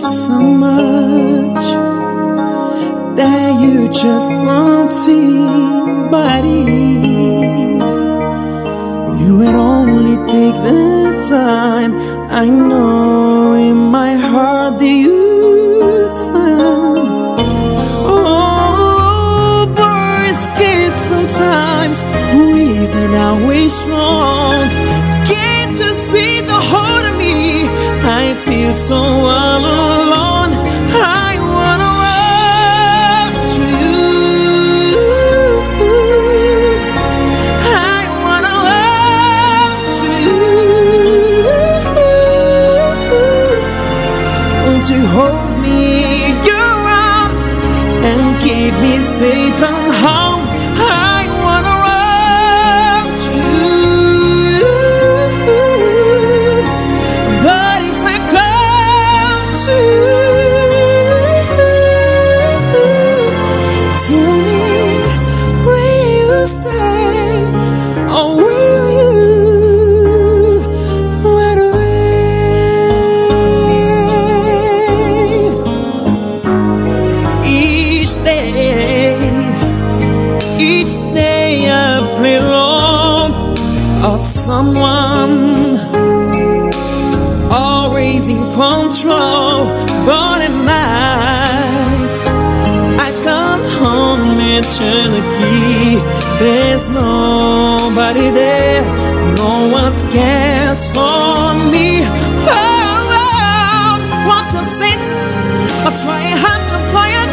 so much that you just won't see, but you would only take the time. I know in my heart that you'd find. Oh, boys get sometimes, reason always strong. Can't you see the whole of me? I feel so all alone. I wanna run to you. I wanna run to you. Won't you hold me in your arms and keep me safe and home? I wanna run to you. But if I come to you, tell me, will you stay or will you run away? Each day I play along of someone always in control, but at night I come home and turn the key. There's nobody there, no one cares for me. Oh, what a sense! I try hard to find